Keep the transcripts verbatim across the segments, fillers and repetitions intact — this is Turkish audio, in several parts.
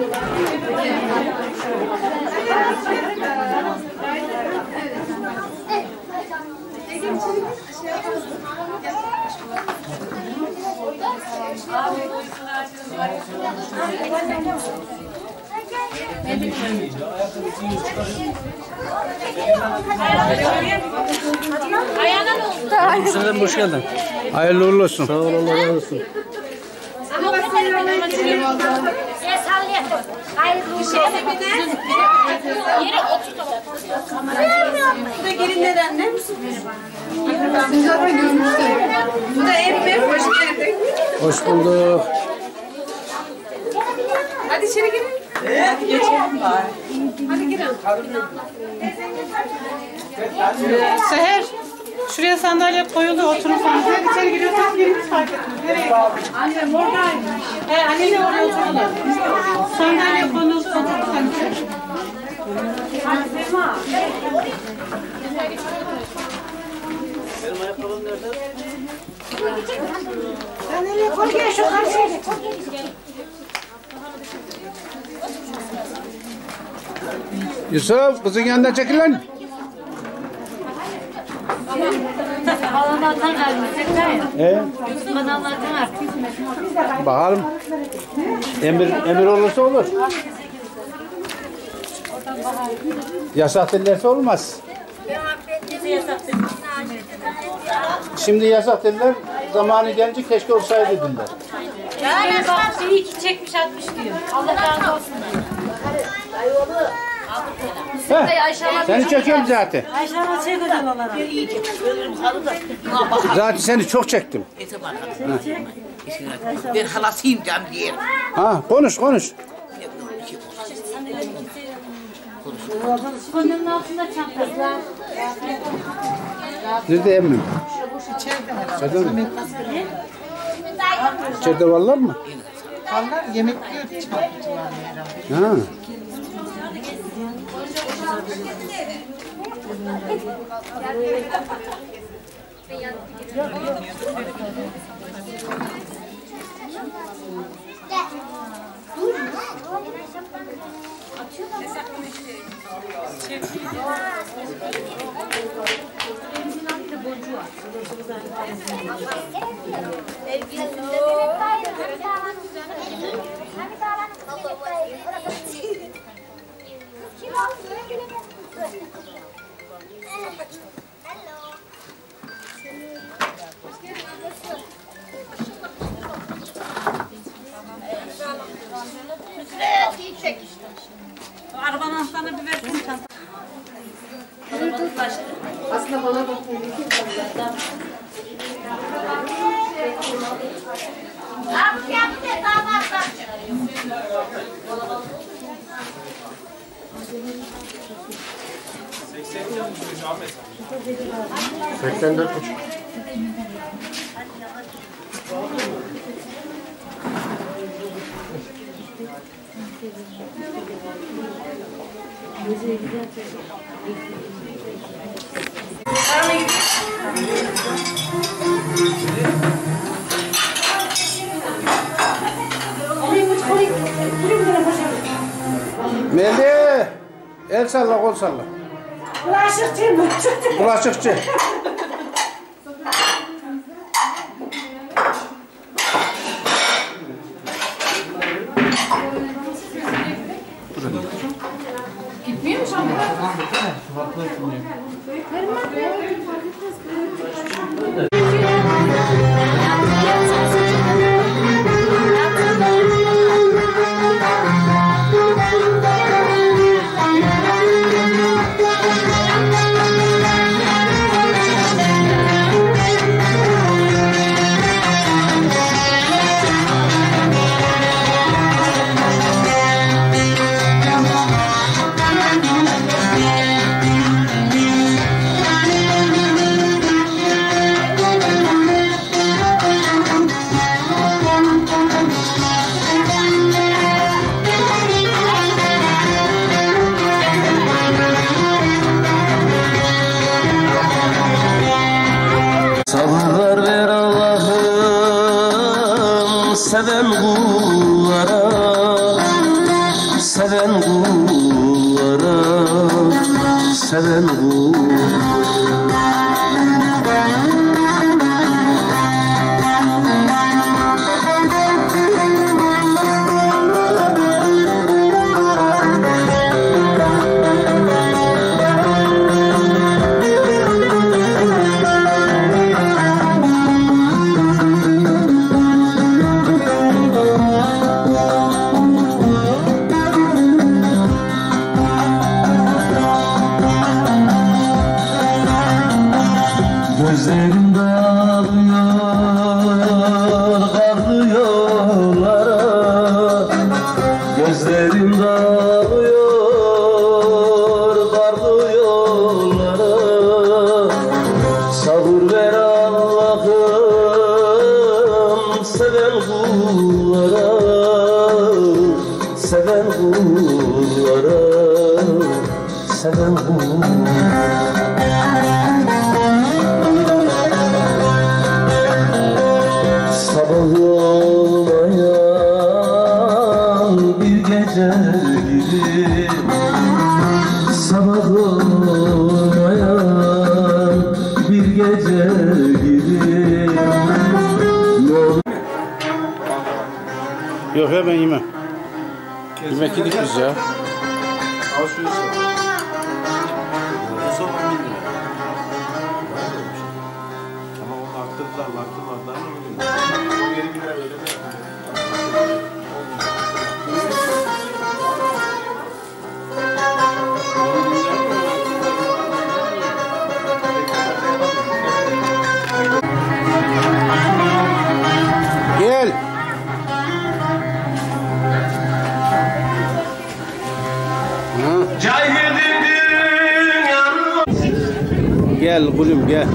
Sen hoş geldin. Hayırlı uğurlu olsun. Sağ ol, Allah razı olsun. Bu da gelinler anne. Siz zaten görmüşsünüz. Bu da Emre, hoş geldin. Hoş bulduk. Hadi içeri girin. Hadi geçelim bari. Hadi girin. Seher, şuraya sandalye koyuldu, oturun falan. Sen içeri giriyorsan giriniz fark etmez. Nereye? Annem oradaymış. He, annemle oraya oturalım. Sandalye konuldu, oturdu sen içeri. Sema. Benim ayakkabım nerede? Sen nereye koy gel şu karşıya. Yusuf, kızın yanından çekil lan. Kanallardan artık. Ee? Kanallardan artık. Bakalım. Emir, emir olursa olur. Yasak derlerse olmaz. Şimdi yasak dediler, zamanı gelince keşke olsaydı dediler. Yani bak iyi ki çekmiş atmış diyor. Allah razı olsun diyor. Heh, seni çekiyorum zaten. Ayşe'nin şey güzel olarak. Zaten seni çok çektim. Ben halasıyım canım diye. Ha, konuş konuş. Konunun altında çantası. Nerede emmim? İçeride mi? İçeride varlar mı? Valla yemek yiyor çarpıcılar herhalde. Ha. Arabanın anahtarını bir versin çantası. Aslında bana bakın. seksen dört buçuk. Melih, el salla, kol salla. Bulaşıkçı mı? Bulaşıkçı. Gitmiyor mu şu Sabırlar ver Allah'ım seven kullara. seven kullara, seven kullara. Gözlerim dağılıyor karlı yollara, gözlerim dağılıyor karlı yollara. Sabır ver Allah'ım seven kullara, seven kullara, seven kullara. Sabah olmayan bir gece gibi, sabah olmayan bir gece gibi. Yok ya ben yemem. Yemek yedik biz ya. Al şu işi. En son on bin lira. Ama onu arttırdılar, arttırmadılar mı bilmiyorum. Geri bir lira ödeme yapıyor. Gel. Gel kulüm gel.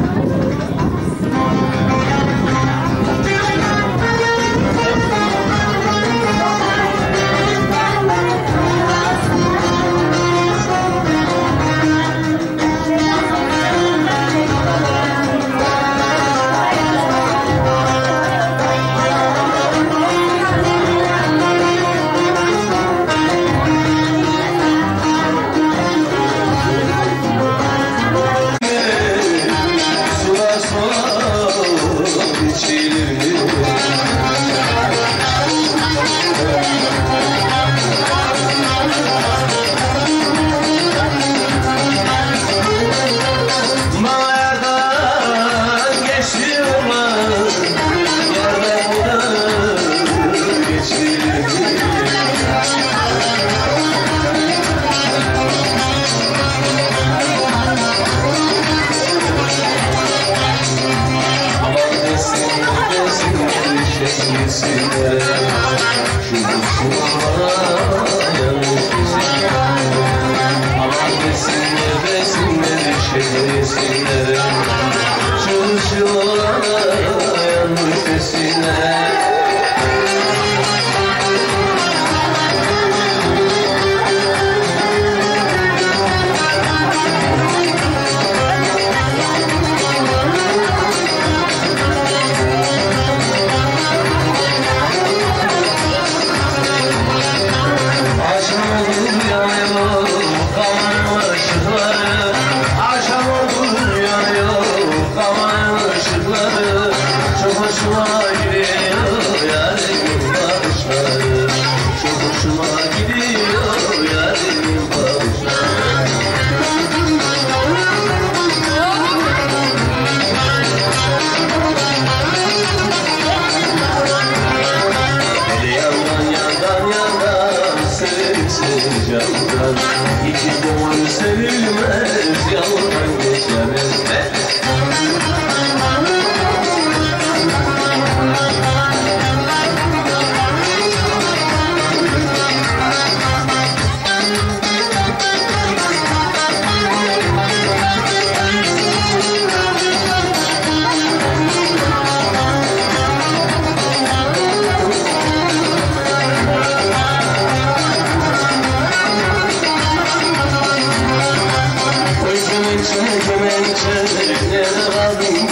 Kemençe, kemençe, nerede kaldın?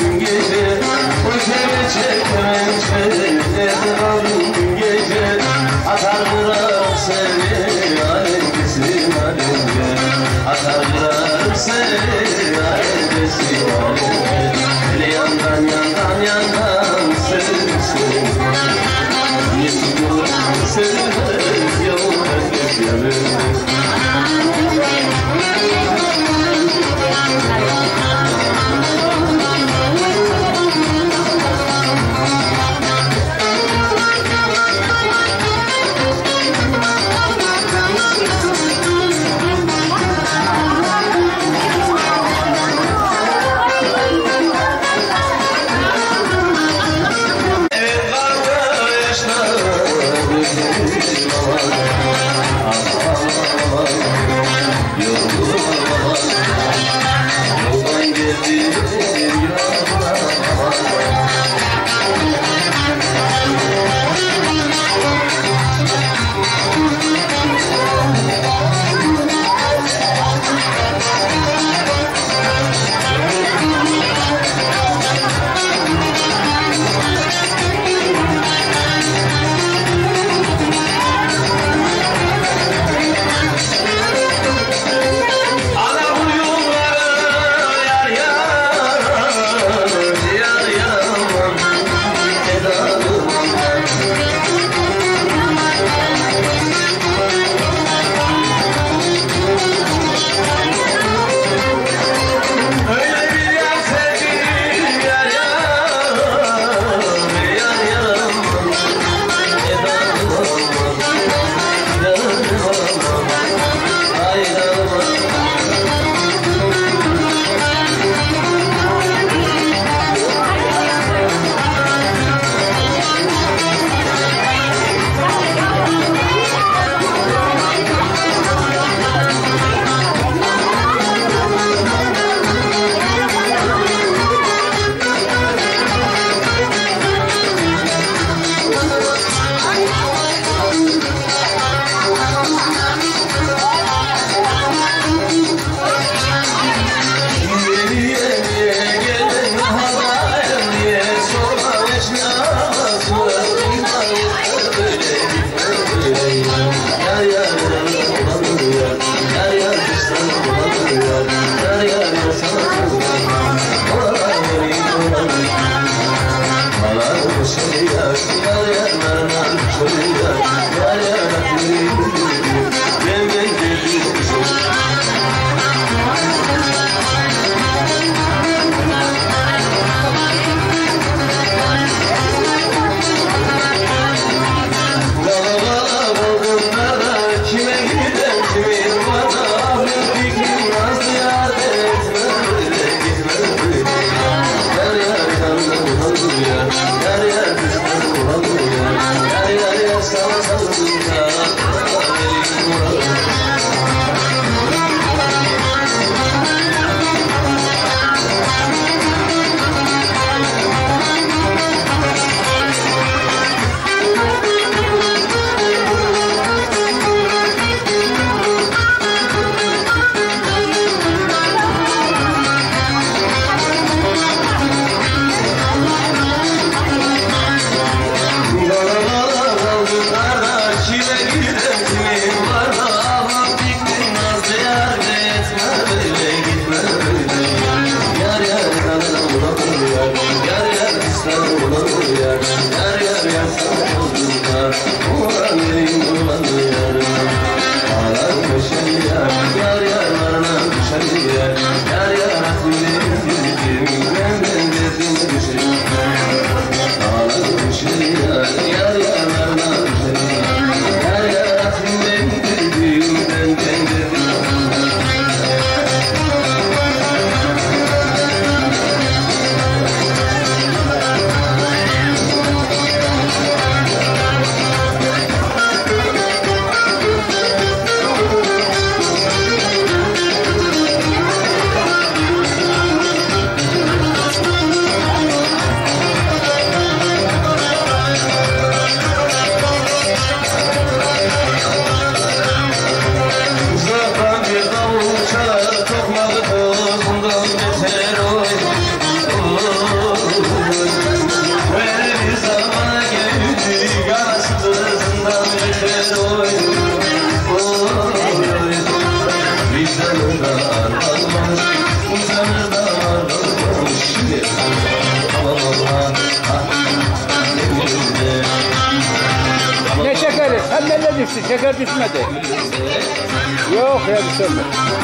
Annelle düştü, şeker düşmedi. Yok ya düşmedi.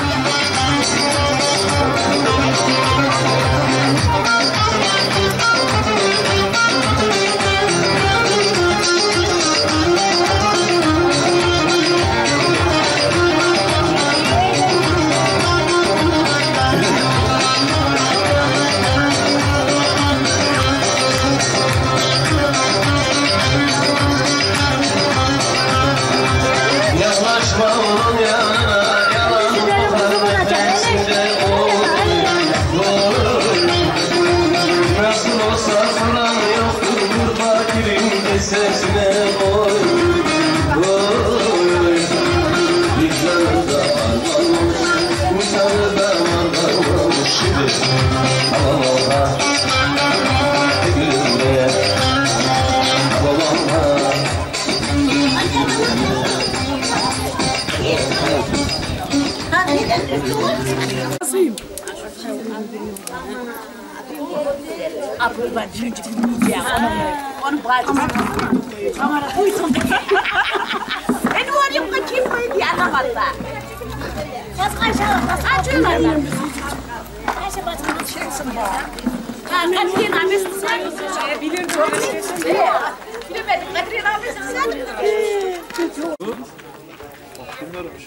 Yaklaşma onun yanına, yalan nasıl olsa soran yoktur, vur fakirin de sesine koy. Oy, vicdanı da varmamış, utanı da varmamış şimdi. Aman ola, gülüm diye, babam ha. Nasılyım? Abi ben çünkü ya onu bıraktım. Kamera koydum. Ben varayım da kim koydu ya anlamadı. Kas aşağı, kas açıyorlar. Ayşe bacımın şeysin bu. Ha, Kadir'in annesi sen bilirdim öyle şeysin. Bilemedim, Kadir'in annesi sen. Bunlarmış.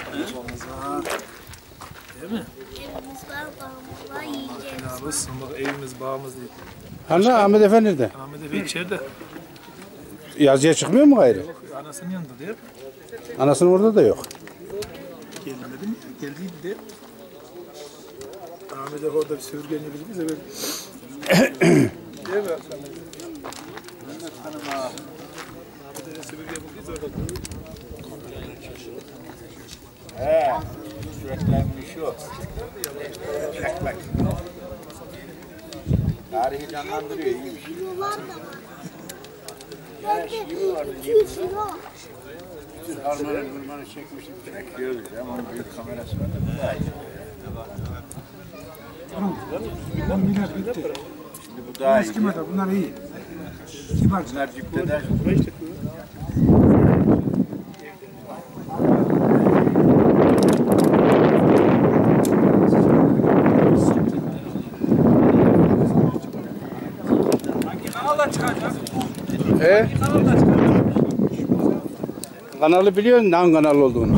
Değil mi? Evimiz var, bağımız var, yiyeceğiz. Ya olsun bak evimiz bağımız değil. Hani Ahmet Efe nerede? Ahmet Efe içeride. Yazıya çıkmıyor mu gayrı? Anasının yanında değil mi? Anasının orada da yok. Geldim dedim ya. Geldiydi de. Ahmet Efe orada bir sürgen gibi bize böyle. Değil mi? Mehmet Hanım ağa. Ahmet Efe sürgen bulduysa orada. He. Sürekli şu. Çekmek. Tarihi canlandırıyor, iyiymiş. iki kilo. Harmanı kurmanı çekmiştim. Çekiyoruz ama onun büyük kamerası var. Bunlar bitti. Şimdi bu daha iyi. Bunlar iyi. Kibar. Bunlar cüpteden. E? Kanalı biliyor musun? Hangi kanal olduğunu?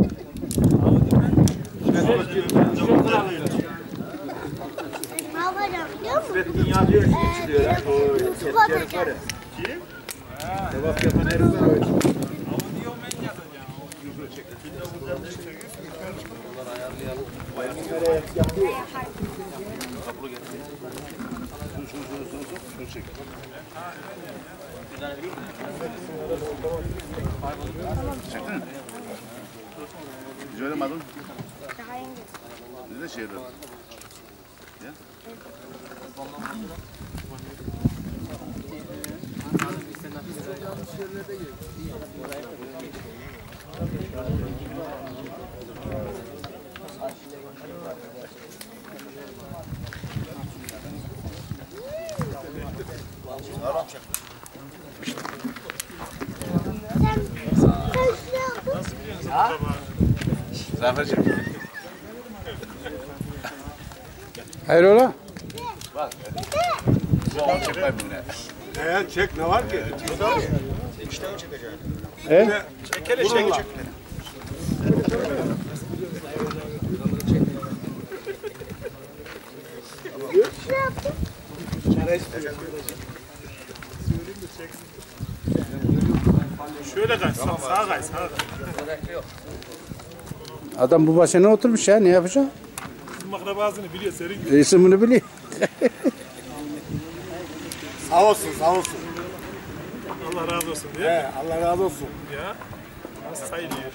Ne yapacağım biliyor musun? Ee, YouTube atacağım. Sevap yapan herif var öyle. Çektin mi? Hiç oynamadın? Daha önce. Biz de şeyden. Ya? Zafer'cim. Hayrola? Bak. Zor çekmem bile. Eğer çek ne var ki? İşte mi çekeceğim? E? Çekele çek çek. Şöyle kay, sağa kay, sağa kay. Adam bu başına oturmuş ya, ne yapacak? Bizim akrabasını biliyor, senin gibi. İsmini biliyor. Sağ olsun, sağ olsun. Allah razı olsun diye. He, Allah razı olsun. Ya, nasıl sayılıyor?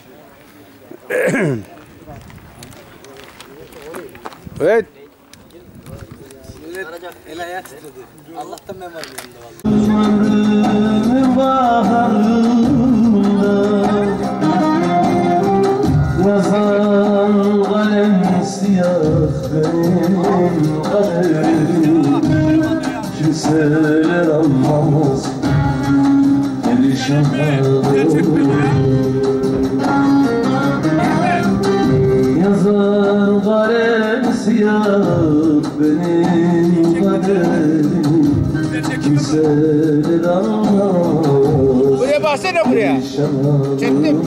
Evet. El ayağı titredi. Allah'tan ben varım yanında vallahi. Yazan kalem siyah benim kalemim, kimseler anlamaz perişan. Yazan kalem siyah benim kaderim kimseler anlamaz. Buraya baksana buraya. Çektim.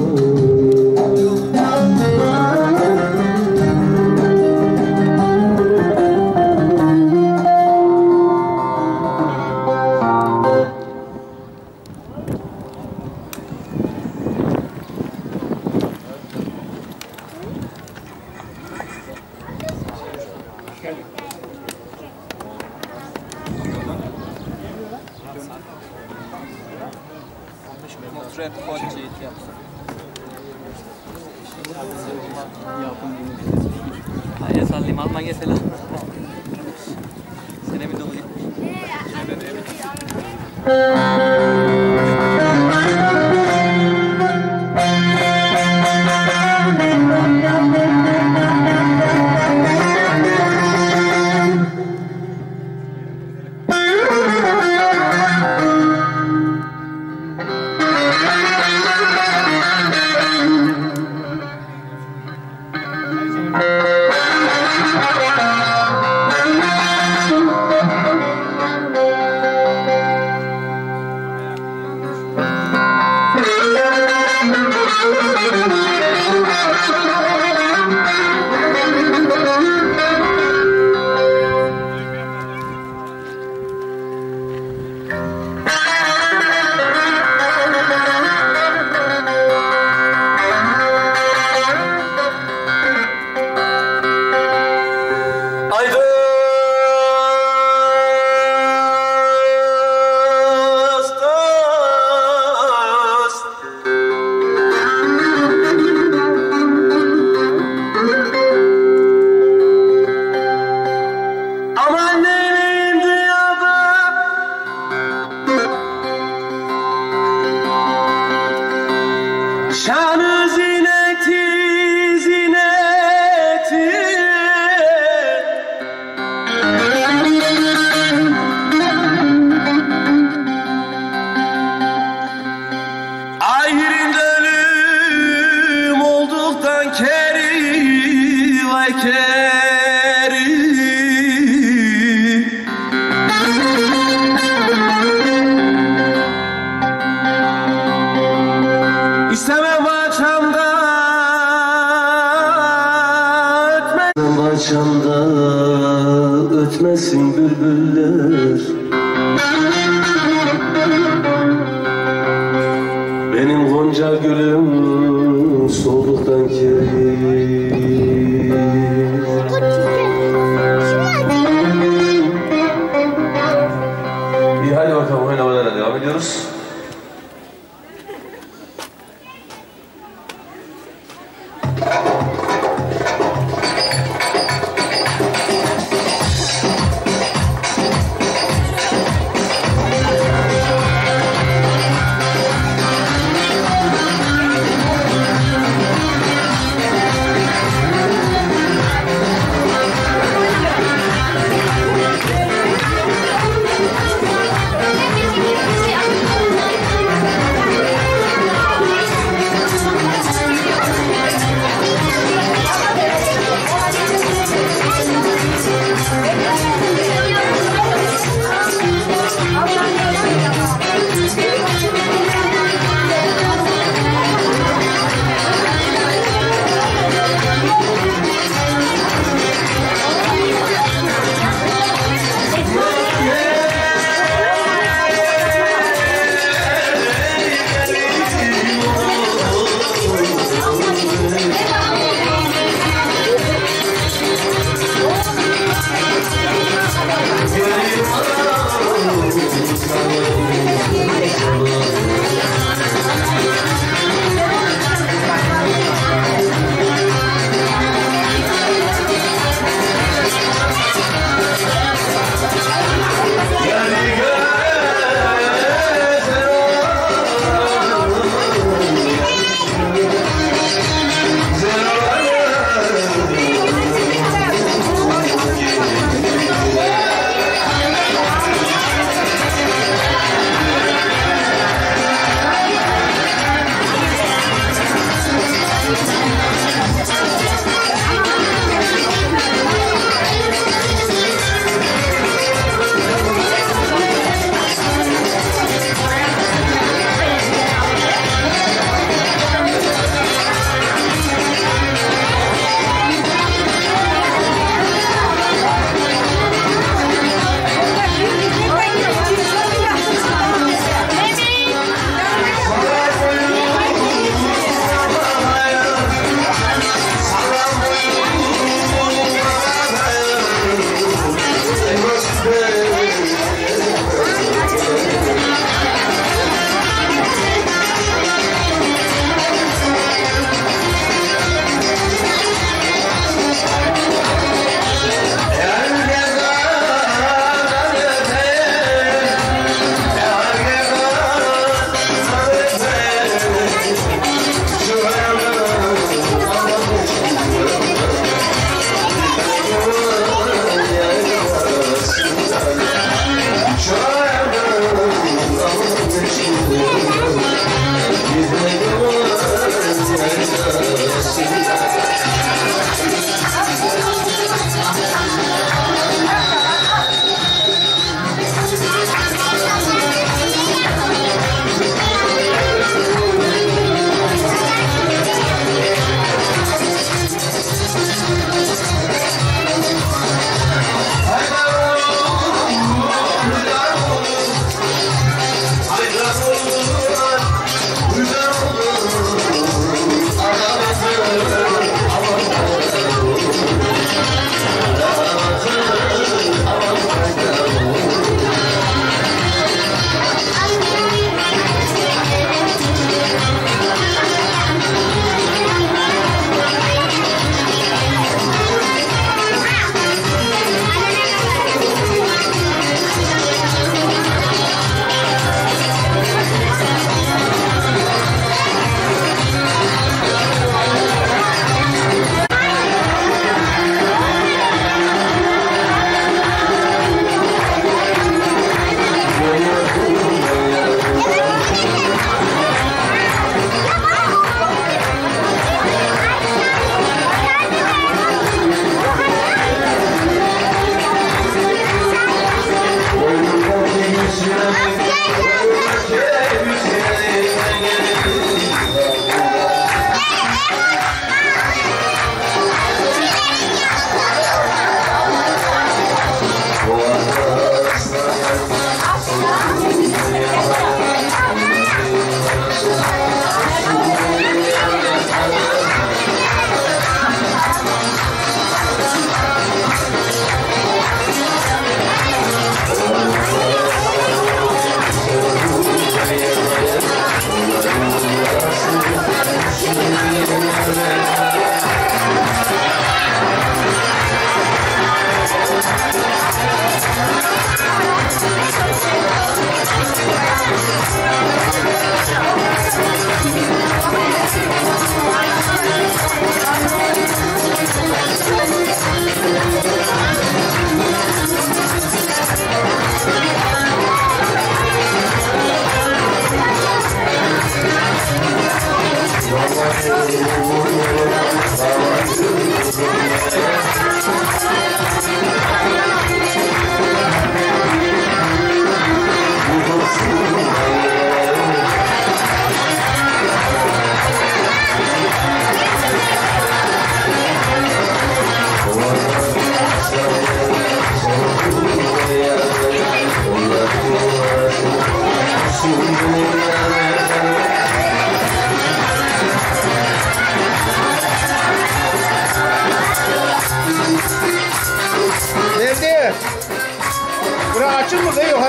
Trap portrait yapsın. Hayır sallayayım Almanya selam. Sene mi dolu gitmiş? Şanı zineti zineti ahirinde ölüm olduktan keri vay keri İstemem açamda ötme Açamda ötmesin bülbüller Benim gonca gülüm soğuduktan keri İyi hadi bakalım oynamalara devam ediyoruz.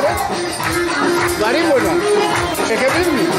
yukarı. Varayım mı oradan? Çekebilir miyim?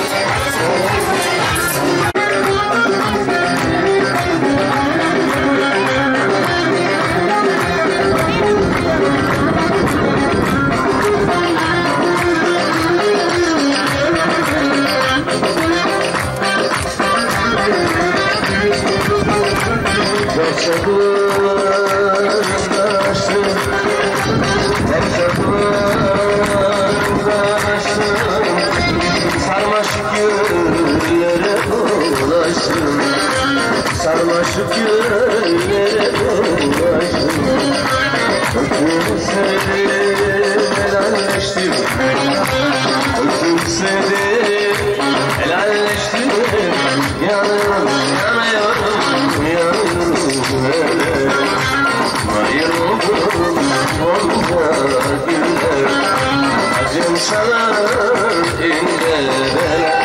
Sarmaşık yüreğlere dolaştım. Öpüm seni helalleştim. Öpüm seni helalleştim. Yanıyorum, yanıyorum, yanıyorum hele. Bayıldım onca günler. Acım sana ingeler.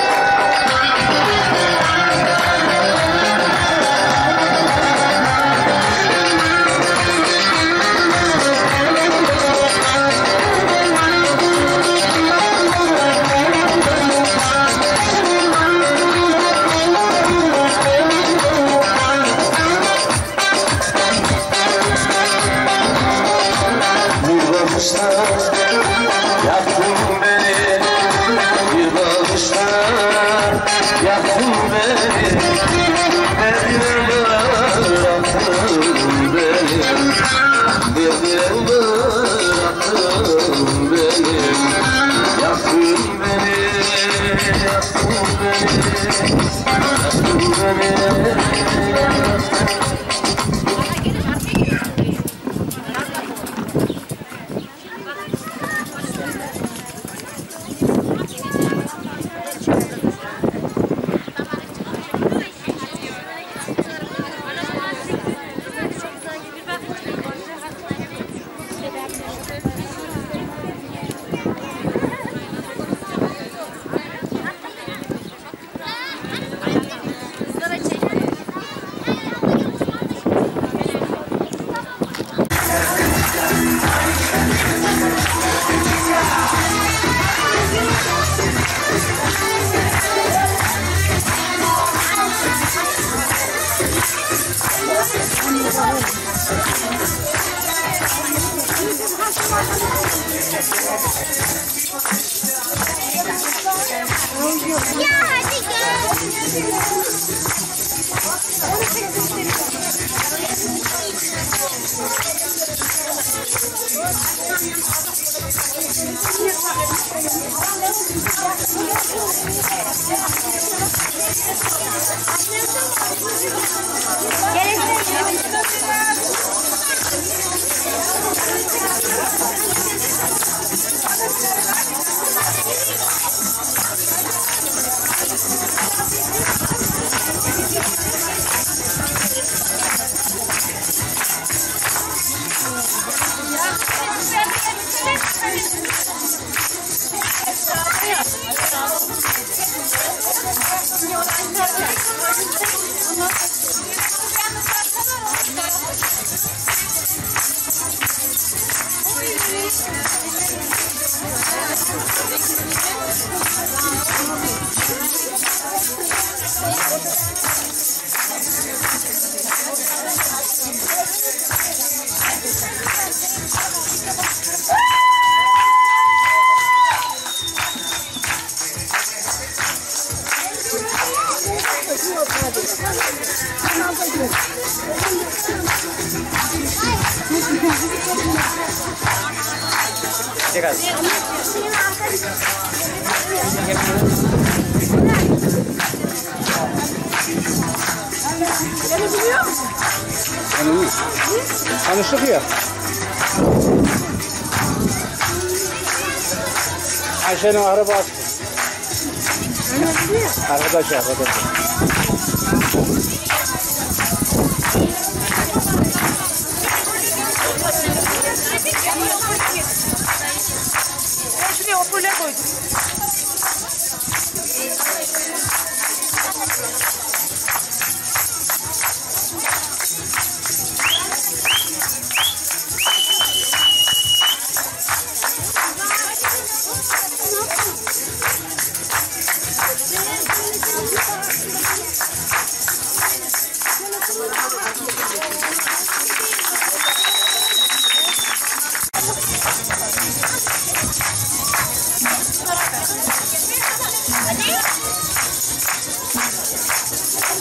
Yaktın beni, bir bakışta yaktın beni, derdine bıraktın beni, derdine bıraktın beni, yaktın beni, yaktın beni, yaktın beni. Tanıştık ya. Ayşe'nin arabası. Arkadaş arkadaş. Şuraya hoparlör koydum.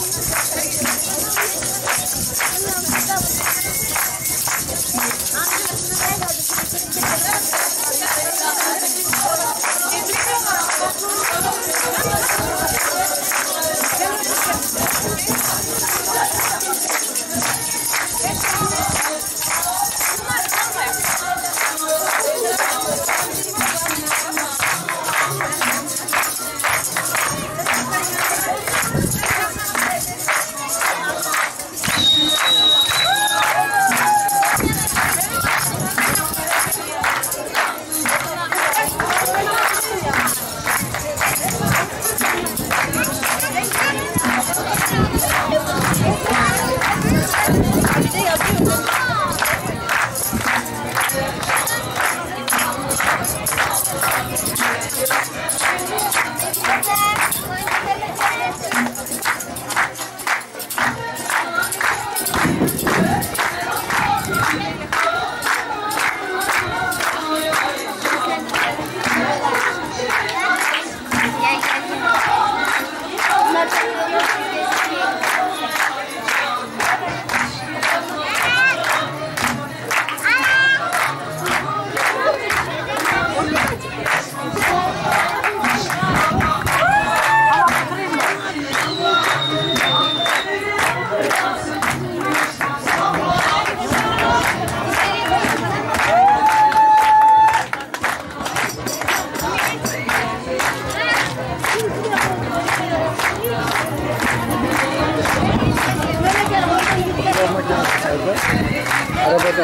Arabada.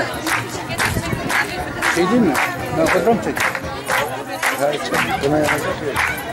Şey değil mi? Ben fotoğraf çekeyim. Ya çek. Buna yapacak şey.